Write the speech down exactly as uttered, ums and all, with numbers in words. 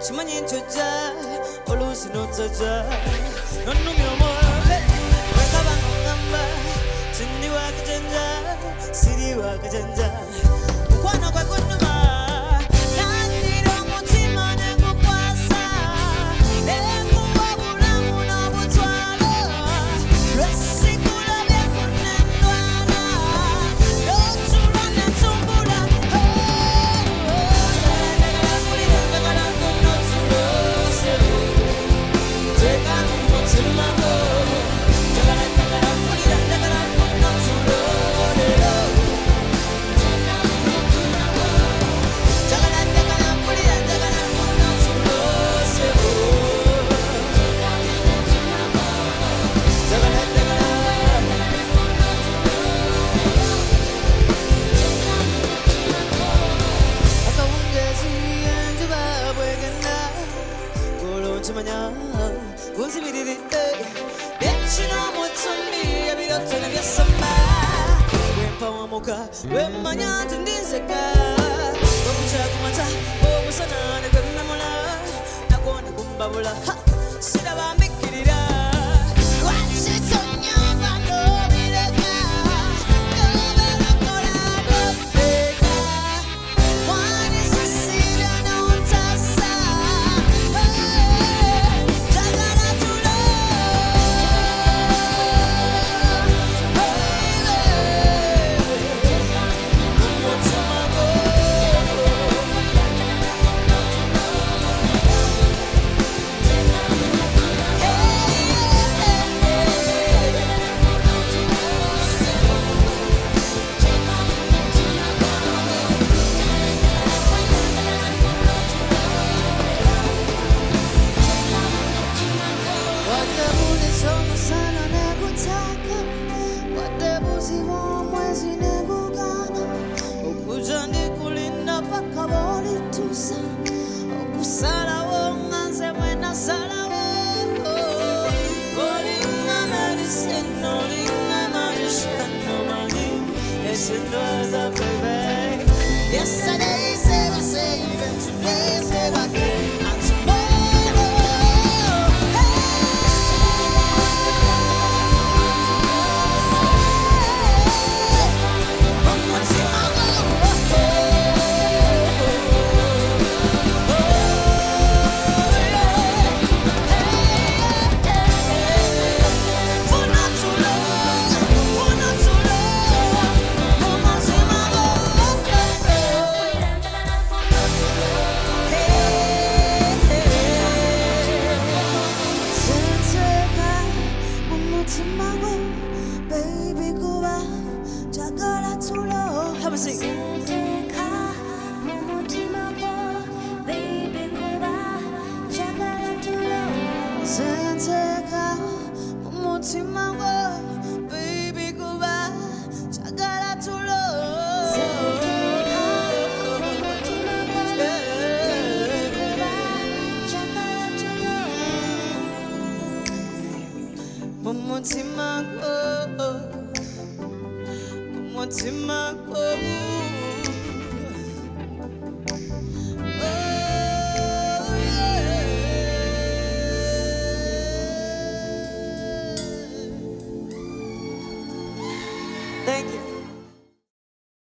Chimani choja, olusi no choja. No no mi amor, weka bango ngamba. Sindi wa kajanja, sindi wa kajanja. Mkwano kwa kunuma, nandiro mutima nengu kwasa. Nengu wabula muna butwalo. Resi kula beku nendwana. Lotura netumbula. Yesterday said I say, even today said I can, and tomorrow, one more time I for not too long, for not too long, one more time I have a seat. Mutima, oh, mutima, oh.